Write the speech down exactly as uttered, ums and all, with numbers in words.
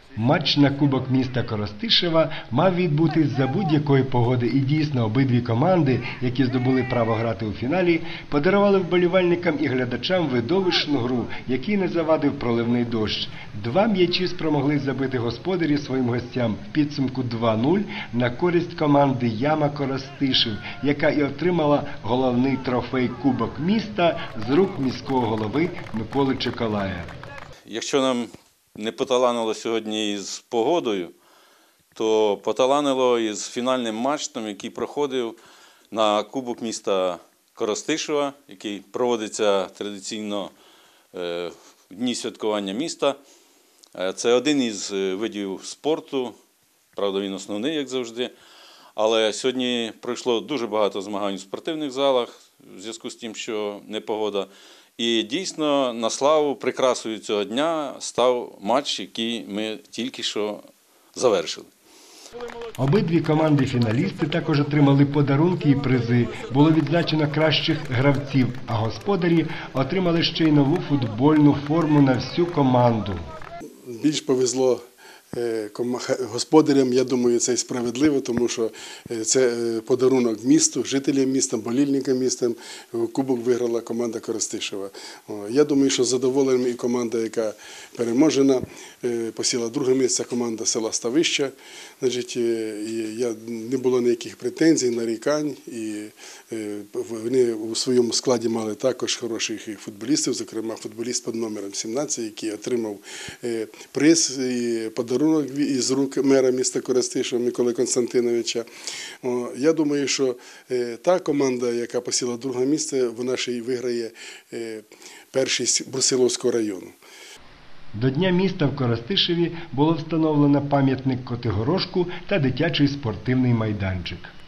Матч на Кубок міста Коростишева мав відбутись за будь-якої погоди, і дійсно обидві команди, які здобули право грати у фіналі, подарували вболівальникам і глядачам видовищну гру, якій не завадив проливний дощ. Два м'ячі спромогли забити господарі своїм гостям в підсумку два нуль на користь команди Яма Коростишев, яка і отримала головний трофей Кубок міста з рук міського голови Миколи Чекалая. Якщо нам не поталанило сьогодні із погодою, то поталанило із фінальним матчем, який проходив на Кубок міста Коростишева, який проводиться традиційно в дні святкування міста. Це один із видів спорту, правда він основний, як завжди. Але сьогодні пройшло дуже багато змагань у спортивних залах в зв'язку з тим, що непогода. І дійсно на славу прикрасою цього дня став матч, який ми тільки що завершили. Обидві команди-фіналісти також отримали подарунки і призи. Було відзначено кращих гравців, а господарі отримали ще й нову футбольну форму на всю команду. Більш повезло господарям, я думаю, це і справедливо, тому що це подарунок місту, жителям міста, болільникам міста. Кубок виграла команда Коростишева. Я думаю, що задоволена і команда, яка переможена, посіла друге місце, команда села Ставища. Значить, я, не було ніяких претензій, нарікань, і вони у своєму складі мали також хороших футболістів, зокрема футболіст під номером сімнадцять, який отримав приз і подарунок із рук мера міста Коростишева Миколи Константиновича. Я думаю, що та команда, яка посіла друге місце, вона ще й виграє першість Брусиловського району. До Дня міста в Коростишеві було встановлено пам'ятник Котигорошку та дитячий спортивний майданчик.